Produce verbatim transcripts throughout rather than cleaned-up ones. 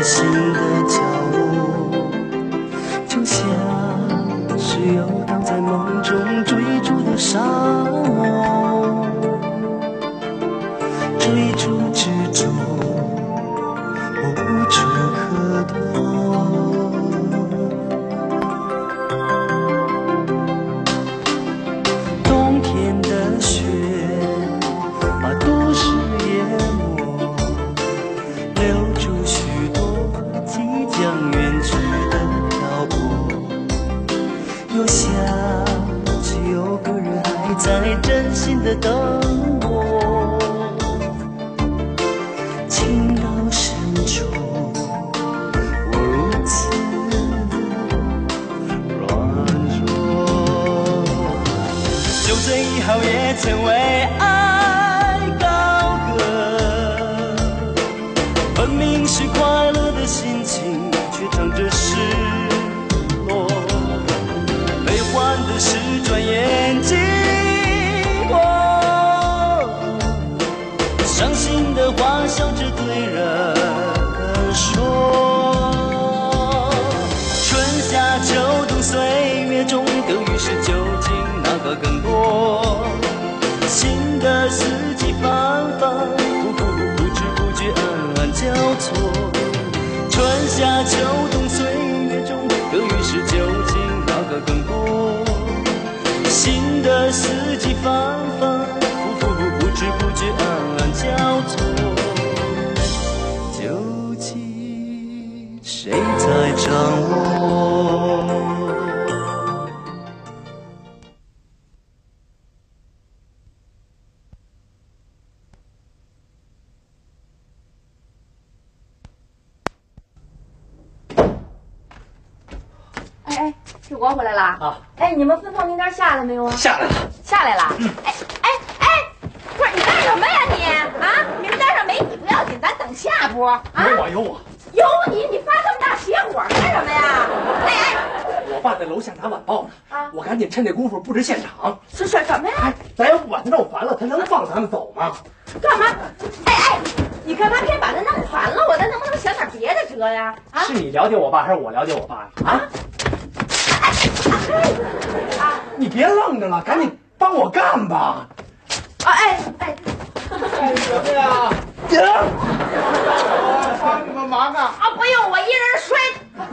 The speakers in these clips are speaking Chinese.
在新的角落，就像是游荡在梦中追逐的沙漠，追逐之中无处可躲。冬天的雪把都市淹没，留住许多即将远去的漂泊。又想起有个人还在真心的等我，情到深处我如此软弱。就算以后也曾为爱高歌，分明是快乐的心情，却藏着失落。悲欢的事转眼即过，伤心的话笑着对人说。春夏秋冬岁月中，得与失究竟哪个更多？新的四季反反复复，不知不觉暗暗交错。春夏秋冬岁月中，得与失究竟哪个更多？新的四季反反复复，不知不觉暗暗交错。究竟谁在掌握？ 哎哎，是我回来啦！ 啊， 哎，你们分房名单下来没有啊？ 下来了， 下来了。嗯、哎哎哎，不是你干什么呀你？啊，名单上没你不要紧，咱等下波。啊， 有我有我有你，你发这么大邪火干什么呀？哎哎， 我爸在楼下拿晚报呢，啊，我赶紧趁这功夫布置现场。 是是什么呀？ 哎，咱要不把他弄烦了，他能放咱们走吗？ 干嘛？哎哎，你干嘛偏把他弄烦了？我咱能不能想点别的辙呀？啊， 是你了解我爸还是我了解我爸呀？啊？啊！你别愣着了，赶紧帮我干吧！ 啊哎哎， 干什么呀？行，我帮你们忙啊！ 啊，不用，我一人摔。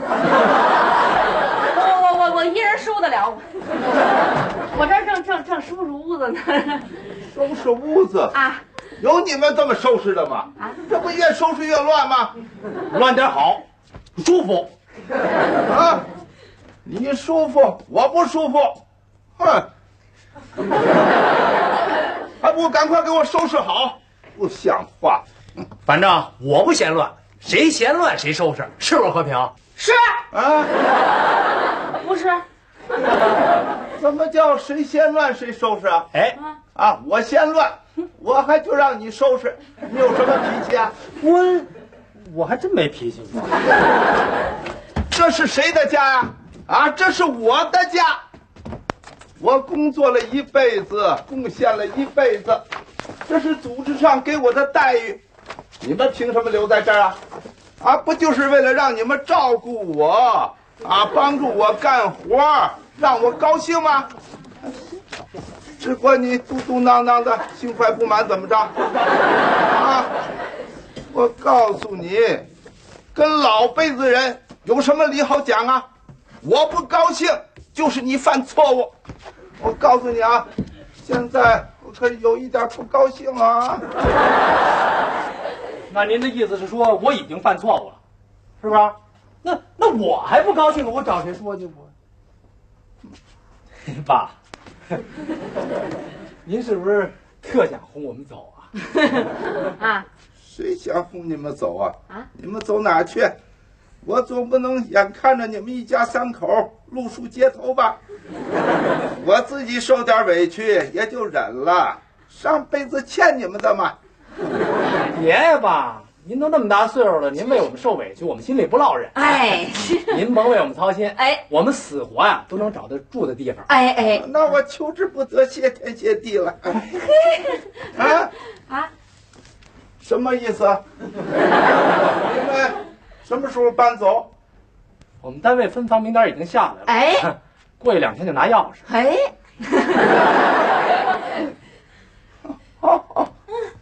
我我我我一人收得了。我这正正正收拾屋子呢。 收拾屋子啊？ 有你们这么收拾的吗？啊，这不越收拾越乱吗？ 乱点好，舒服。 啊！你舒服，我不舒服，哼！还不赶快给我收拾好，不像话！ 反正我不嫌乱，谁嫌乱谁收拾，是不是和平？ 是啊？ 不是？ 怎么叫谁嫌乱谁收拾啊？ 哎， 啊，我嫌乱，我还就让你收拾，你有什么脾气啊？ 我我还真没脾气。 这是谁的家呀？啊，这是我的家，我工作了一辈子，贡献了一辈子，这是组织上给我的待遇，你们凭什么留在这儿啊？啊，不就是为了让你们照顾我，啊，帮助我干活，让我高兴吗？只管你嘟嘟囔囔的，心怀不满怎么着？啊，我告诉你，跟老辈子人有什么理好讲啊？我不高兴，就是你犯错误。我告诉你啊，现在我可有一点不高兴啊。 那您的意思是说我已经犯错误了，是不是？那那我还不高兴，我找谁说去？我，爸，您是不是特想轰我们走啊？ 啊？ 谁想轰你们走啊？啊？你们走哪儿去？我总不能眼看着你们一家三口露宿街头吧？我自己受点委屈也就忍了，上辈子欠你们的嘛。 别呀，爸，您都那么大岁数了，您为我们受委屈，我们心里不落忍。 哎， 您甭为我们操心。 哎， 我们死活呀、啊、都能找到住的地方。 哎哎， 那我求之不得，谢天谢地了。啊啊，什么意思？你们什么时候搬走？ 我们单位分房名单已经下来了， 哎， 过一两天就拿钥匙。 哎， 好好。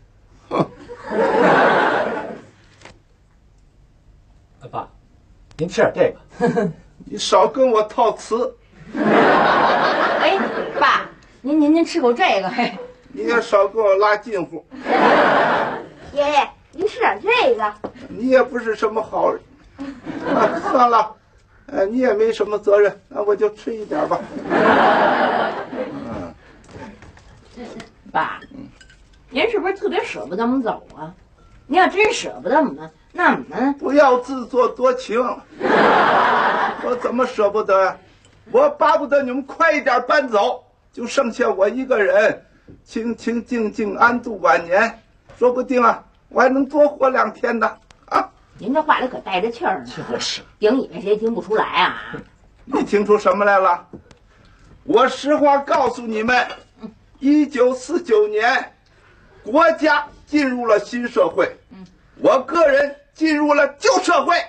爸，您吃点这个。 你少跟我套词。 哎，爸，您您您吃口这个，嘿。 你也少跟我拉近乎。 爷爷，您吃点这个。 你也不是什么好人。啊，算了，呃，你也没什么责任，那我就吃一点吧。嗯， 爸，您是不是特别舍不得我们走啊？您要真舍不得我们，那我们不要自作多情。我怎么舍不得呀？我巴不得你们快一点搬走，就剩下我一个人，清清静静安度晚年，说不定啊，我还能多活两天呢。啊！ 您这话里可带着气儿呢。 就是， 顶以为谁听不出来啊？ 你听出什么来了？我实话告诉你们，一九四九年，国家进入了新社会，我个人进入了旧社会。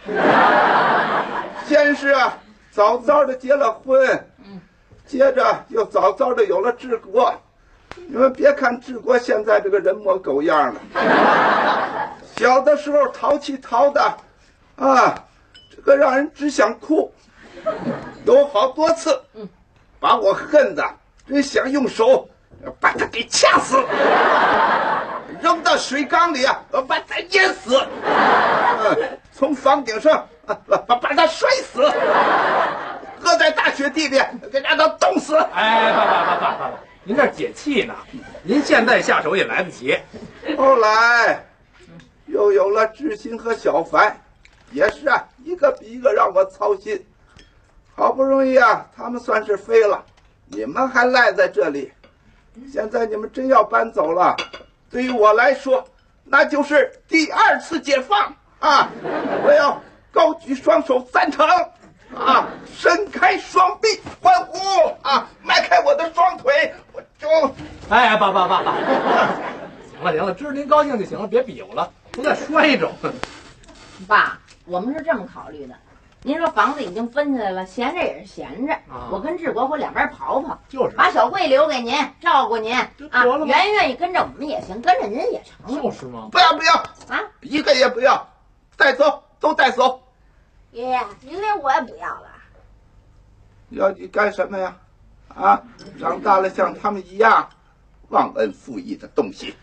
先是啊，早早的结了婚，接着又早早的有了治国。你们别看治国现在这个人模狗样的，小的时候淘气淘的，啊，这个让人只想哭。有好多次，把我恨的真想用手把他给掐死，扔到水缸里啊，把他淹死，嗯，从房顶上啊把把他摔死，搁在大雪地里给让他冻死。 哎，爸爸爸爸爸爸，您这解气呢？您现在下手也来得及。 后来又有了志新和小凡，也是啊，一个比一个让我操心。好不容易啊，他们算是飞了，你们还赖在这里。现在你们真要搬走了，对于我来说，那就是第二次解放啊！我要高举双手赞成啊，伸开双臂欢呼啊，迈开我的双腿，我就…… 哎，爸爸爸爸，行了行了，知道您高兴就行了，别比划了，不再摔着。 爸，我们是这么考虑的。您说房子已经分下来了，闲着也是闲着， 啊、 我跟志国回两边跑跑， 就是把小桂留给您，照顾您啊。圆圆也跟着我们也行，跟着您也成。 就是吗？ 不要不要啊， 一个也不要，带走都带走。 爷爷，您连我也不要了。 要你干什么呀？啊，长大了像他们一样，忘恩负义的东西。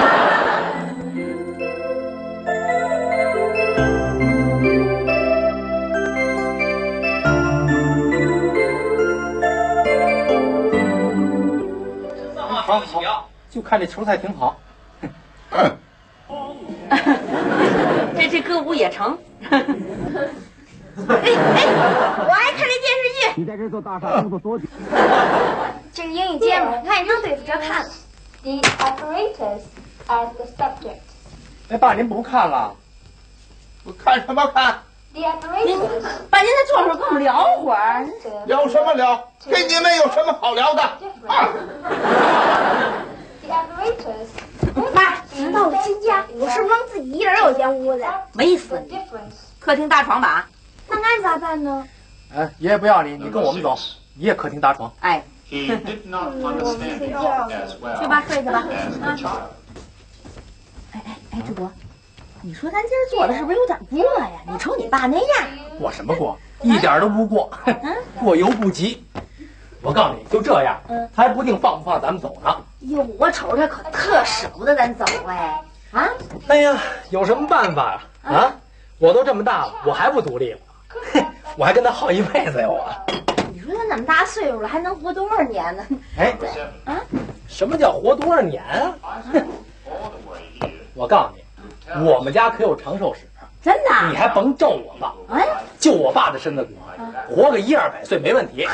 好好，就看这球赛挺好。 嗯， 这这歌舞也成。哎哎，我爱看这电视剧。 你在这座大厦工作多久？ 这个英语节目，你看你能对着这看了。The apparatus as the subject. 哎，爸，您不看了？ 我看什么看？ The apparatus. 爸，您再坐会儿，跟我们聊会儿。 聊什么聊？跟你们有什么好聊的？啊 The apparatus. 妈， 您到了新家，我是不是能自己一人有间屋子？ 没死你！客厅大床吧？ 那俺咋办呢？ 哎，爷爷不要你，你跟我们走，一夜客厅大床。 哎， He did not understand God as well 去吧，睡去吧。 as the child. 哎哎哎，志国，你说咱今儿做的是不是有点过呀？你瞅你爸那样。 过什么过？一点都不过，过犹不及。我告诉你，就这样，他还不定放不放咱们走呢。 哟，我瞅着可特舍不得咱走哎。啊？ 哎呀，有什么办法呀？啊，我都这么大了，我还不独立了，我还跟他耗一辈子呀！我。 你说他那么大岁数了，还能活多少年呢？ 哎， 啊？ 什么叫活多少年啊？ All the way here. 我告诉你，我们家可有长寿史。 真的？ 你还甭咒我爸， 哎， 就我爸的身子骨，活个一二百岁没问题。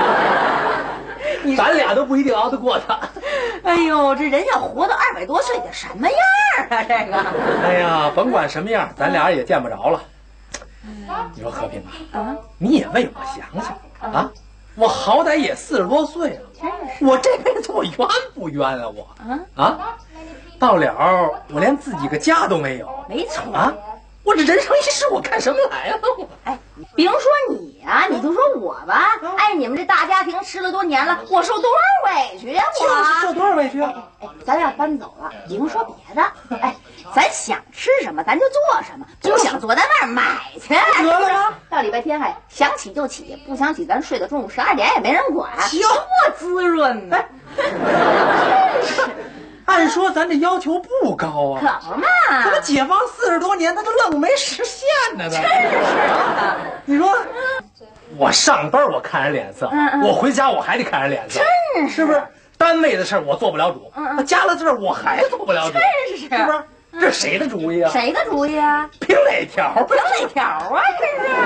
咱俩都不一定熬得过他。 哎呦，这人要活到二百多岁得什么样啊？这个。 哎呀，甭管什么样，咱俩也见不着了。你说和平啊，你也为我想想啊，我好歹也四十多岁了，我这辈子我冤不冤啊？我啊，到了我连自己个家都没有。 没错啊， 我这人生一世，我看什么来了？ 哎，别说你啊，你就说我吧。哎，你们这大家庭十来多年了，我受多少委屈呀！我就是受多少委屈啊！ 哎，咱俩搬走了，甭说别的，哎，咱想吃什么咱就做什么，不想做咱外面买去。 得了吧？ 到礼拜天还想起就起，不想起咱睡到中午十二点也没人管， 行， 多滋润呢！真是。 按说咱这要求不高啊， 可不嘛！ 怎么解放四十多年，他都愣没实现呢？ 真是啊！ 你说，我上班我看人脸色， 嗯嗯我回家我还得看人脸色， 真是， 是不是？单位的事儿我做不了主， 嗯嗯家了这儿我还做不了主， 真是， 是不是？这谁的主意啊？ 谁的主意啊？ 凭哪条？ 凭哪条啊？这是。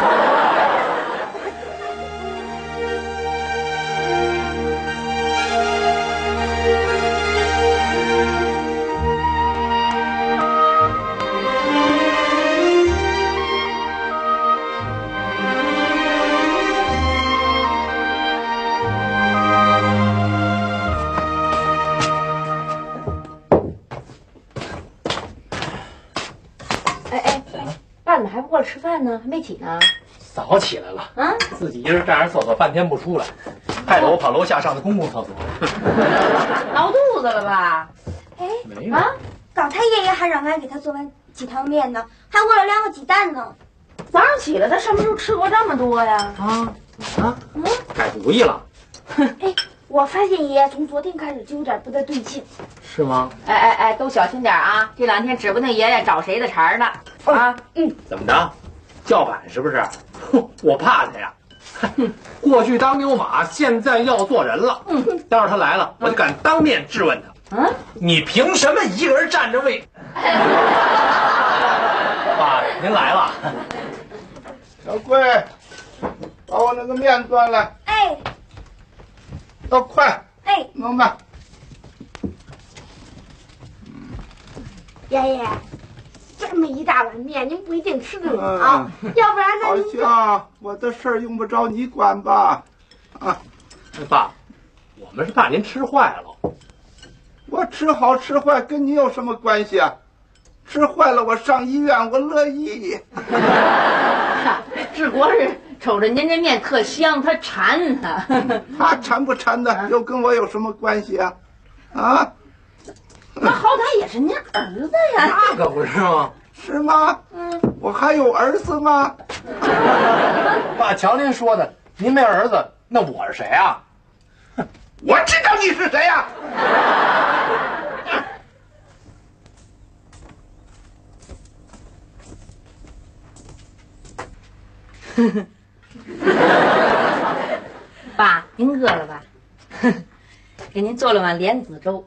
还不过来吃饭呢，还没起呢。 早起来了啊， 自己一人站着厕所半天不出来，害得我跑楼下上的公共厕所。 闹肚子了吧？ 哎， 没有啊，刚才爷爷还让俺给他做完鸡汤面呢，还饿了两个鸡蛋呢。 早上起来他什么时候吃过这么多呀？ 啊啊，嗯，改主意了。 哎，我发现爷爷从昨天开始就有点不太对劲。 是吗？ 哎哎哎，都小心点啊！这两天指不定爷爷找谁的茬儿呢。啊， 嗯，怎么着？叫板是不是？哼，我怕他呀。过去当牛马，现在要做人了。嗯，待会儿他来了，我就敢当面质问他。嗯，你凭什么一个人站着喂？爸，您来了。 小桂，把我那个面端来。 哎， 要快。 哎， 弄吧。 爷爷，这么一大碗面，您不一定吃得了啊。嗯、要不然呢？ 好像我的事儿用不着你管吧？啊， 爸，我们是怕您吃坏了。 我吃好吃坏跟你有什么关系啊？吃坏了我上医院，我乐意。 志国是瞅着您这面特香，他馋他。 他馋不馋的，又跟我有什么关系啊？啊？ 那好歹也是您儿子呀， 那可不是吗？ 是吗？嗯，我还有儿子吗？ 爸，瞧您说的，您没儿子，那我是谁啊？ 我知道你是谁呀、 啊！爸，您饿了吧？给您做了碗莲子粥。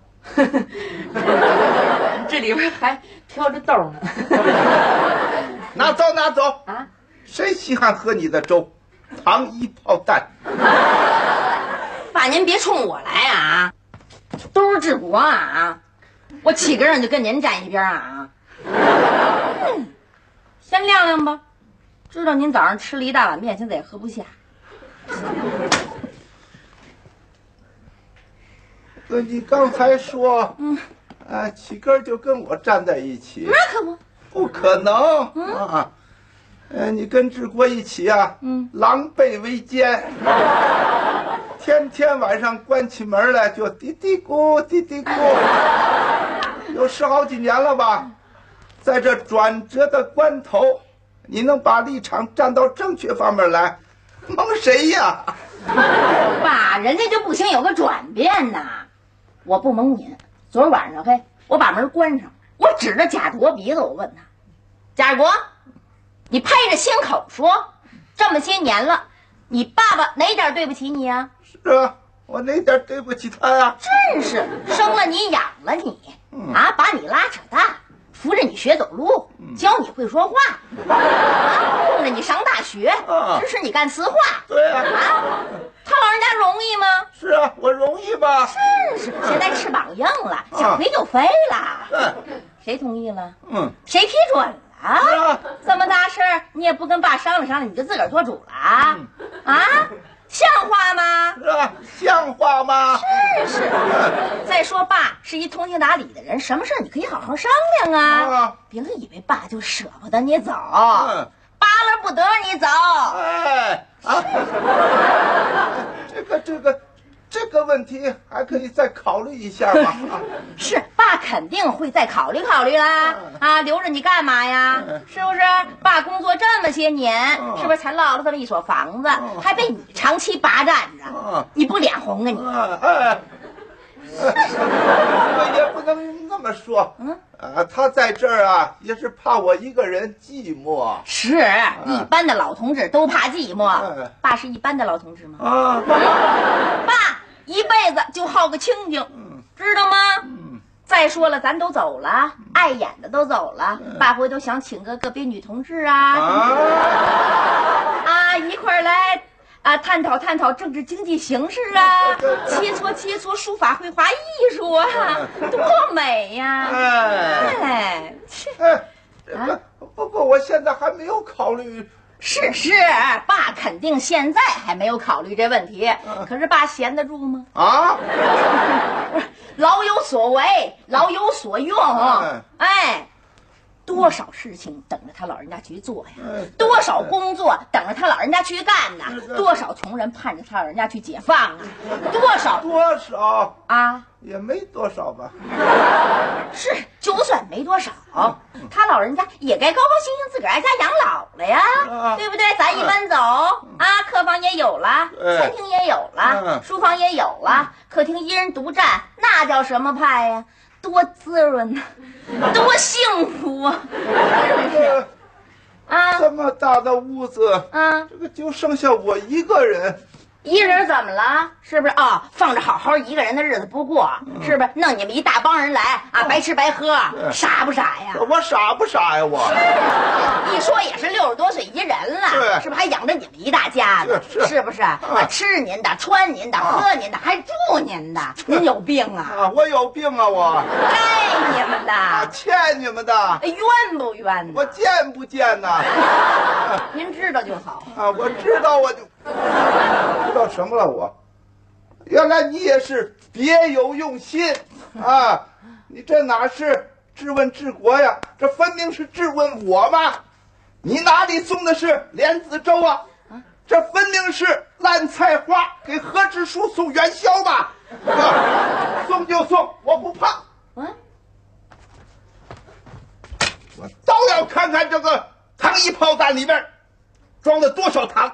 这里边还飘着豆呢。 拿走拿走啊！ 谁稀罕喝你的粥？糖衣炮弹。 爸，您别冲我来啊！都是治国啊！我起个人就跟您站一边啊！嗯、先晾晾吧，知道您早上吃了一大碗面，现在也喝不下。 那你刚才说，嗯，啊，起根就跟我站在一起， 那可不， 不可能、嗯、啊！呃，你跟治国一起啊，嗯，狼狈为奸，天天晚上关起门来就嘀嘀咕嘀嘀咕，有十好几年了吧？在这转折的关头，你能把立场站到正确方面来，蒙谁呀？ 爸，人家就不行有个转变呐！我不蒙您，昨儿晚上嘿，我把门关上，我指着贾国鼻子，我问他：贾国，你拍着心口说，这么些年了，你爸爸哪点对不起你啊？ 是啊，我哪点对不起他呀？ 真是生了你养了你，嗯、啊，把你拉扯大，扶着你学走路，嗯、教你会说话，啊，供着你上大学，啊、支持你干瓷化。 对啊， 啊，他老人家容易吗？ 是啊，我容易吧？ 真是，现在翅膀硬了，想飞就飞了。嗯、啊，谁同意了？嗯，谁批准了？啊，这么大事儿你也不跟爸商量商量，你就自个儿做主了啊？嗯、啊， 像话吗？ 是吧？像话吗？ 是是。再说爸是一通情达理的人，什么事你可以好好商量啊， 啊别以为爸就舍不得你走， 嗯， 巴了不得你走。 哎啊，这个这个这个问题还可以再考虑一下嘛。啊是，爸肯定会再考虑考虑啦。啊，留着你干嘛呀？是不是？爸工作这么些年，是不是才落了这么一所房子，还被你长期霸占着？你不脸红啊你？ 啊哎，我也不能那么说。嗯啊，他在这儿啊，也是怕我一个人寂寞。 是，一般的老同志都怕寂寞。 哎爸是一般的老同志吗？ 啊， 爸一辈子就好个清静，知道吗？再说了，咱都走了，碍眼的都走了，爸回头想请个个别女同志啊， 啊啊，一块儿来啊，探讨探讨政治经济形势啊，切磋切磋书法绘画艺术啊，多美呀！ 哎哎，切哎，这个不过我现在还没有考虑。 是是，爸肯定现在还没有考虑这问题，可是爸闲得住吗？ 啊， 老有所为，老有所用。 哎哎，多少事情等着他老人家去做呀， 哎多少工作等着他老人家去干呐，多少穷人盼着他老人家去解放啊，多少多少啊！ 也没多少吧。 是，就算没多少，他老人家也该高高兴兴自个儿挨家养老了呀， 啊对不对？咱一搬走啊，客房也有了， 哎餐厅也有了， 嗯书房也有了，客厅一人独占，那叫什么派呀？多滋润呐，多幸福啊！ 这个啊这么大的屋子， 啊！ 这个就剩下我一个人。 一人怎么了？是不是啊？放着好好一个人的日子不过，是不是？弄你们一大帮人来啊，白吃白喝，傻不傻呀？ 我傻不傻呀？我一说也是六十多岁一人了， 是是不是还养着你们一大家子？ 是是是不是？啊，吃您的，穿您的，喝您的，还住您的，您有病啊？ 啊，我有病啊！我该你们啊， 的， 欠你们的， 冤不冤我呢？ 见不见呐？ 您知道就好。 啊，我知道，我就知道什么了。我原来你也是别有用心啊！你这哪是质问治国呀？这分明是质问我嘛！你哪里送的是莲子粥啊？这分明是烂菜花给何志书送元宵吧？啊，送就送，我不怕。 嗯， 我倒要看看这个糖衣炮弹里边装了多少糖。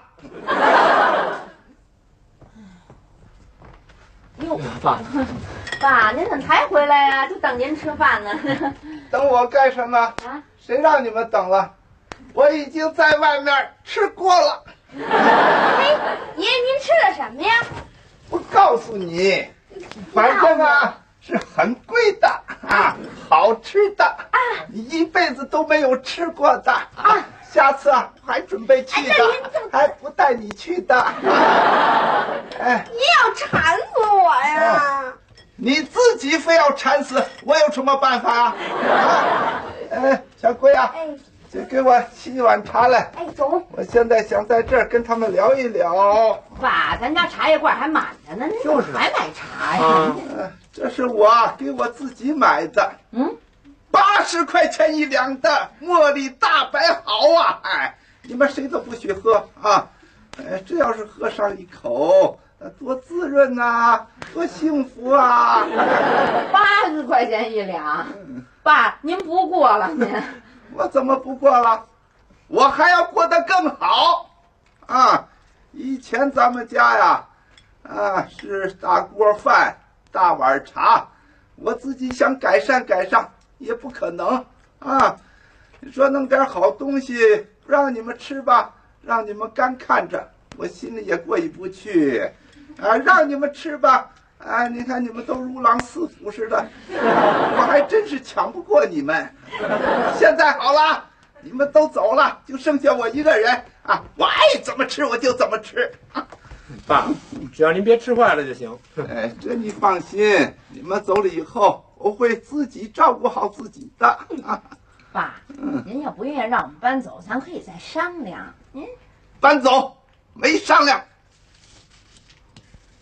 哟，爸，爸，您怎么才回来呀？就等您吃饭呢。 等我干什么？ 啊， 谁让你们等了？我已经在外面吃过了。 嘿，爷爷您吃的什么呀？ 我告诉你，反正啊是很贵的啊，好吃的啊，你一辈子都没有吃过的啊。下次啊还准备去的，还不带你去的。哎， 你要馋死我呀！ 你自己非要馋死，我有什么办法啊？啊哎，小龟啊， 哎就给我沏一碗茶来。 哎，走。 我现在想在这儿跟他们聊一聊。 爸，咱家茶叶罐还满着呢，您怎么还买茶呀？ 呃这是我给我自己买的， 嗯， 八十块钱一两的茉莉大白毫啊！哎，你们谁都不许喝啊！哎，这要是喝上一口，呃多滋润呐、多幸福啊！ 八十块钱一两，爸，您不过了您。 我怎么不过了？我还要过得更好啊！以前咱们家呀，啊是大锅饭、大碗茶，我自己想改善改善也不可能啊！你说弄点好东西不让你们吃吧，让你们干看着，我心里也过意不去啊！让你们吃吧，啊，你看你们都如狼似虎似的，我还真是抢不过你们。现在好了，你们都走了，就剩下我一个人啊！我爱怎么吃我就怎么吃。 爸，只要您别吃坏了就行。 哎，这你放心，你们走了以后，我会自己照顾好自己的。啊， 爸，您要不愿意让我们搬走，咱可以再商量。您搬走没商量，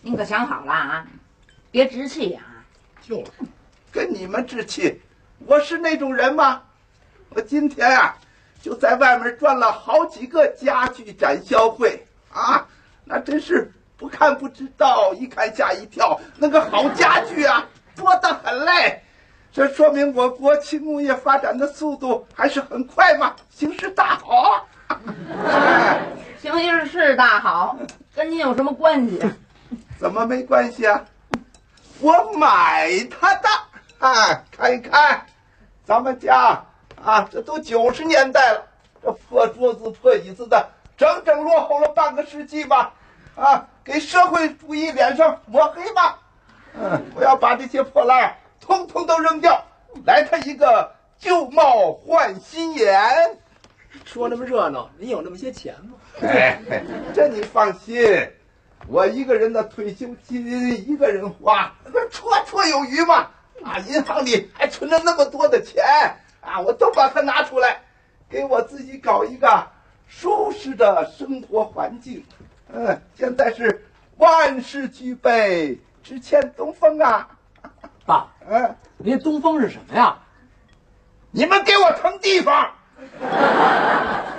您可想好了啊，别置气啊！ 就跟你们置气，我是那种人吗？我今天啊，就在外面转了好几个家具展销会啊，那真是不看不知道，一看吓一跳。那个好家具啊，多得很嘞。这说明我国轻工业发展的速度还是很快嘛，形势大好啊！ 形势是大好，跟您有什么关系？ 怎么没关系啊？我买它的啊！看一看，咱们家啊，这都九十年代了，这破桌子破椅子的，整整落后了半个世纪吧？啊，给社会主义脸上抹黑吧？嗯，我要把这些破烂通通都扔掉，来他一个旧貌换新颜。 说那么热闹，你有那么些钱吗？ 哎，这你放心，我一个人的退休金一个人花，那绰绰有余嘛。啊，银行里还存着那么多的钱啊，我都把它拿出来，给我自己搞一个舒适的生活环境。嗯，现在是万事俱备，只欠东风啊。 爸， 嗯， 您东风是什么呀？ 你们给我腾地方。